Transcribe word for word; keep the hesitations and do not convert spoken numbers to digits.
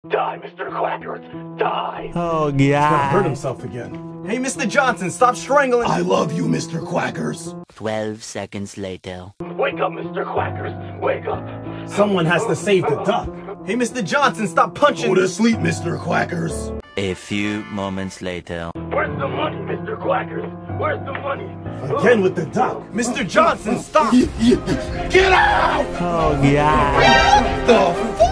Die, Mister Quackers, die! Oh, He's gonna God. hurt himself again. Hey, Mister Johnson, stop strangling. I love you, Mister Quackers. Twelve seconds later. Wake up, Mister Quackers, wake up! Someone has to save the duck. Hey, Mister Johnson, stop punching. Go to sleep, Mister Quackers. A few moments later. Where's the money, Mister Quackers? Where's the money? Again with the duck. Mister Johnson, stop. Get out! Oh, God. What the fuck?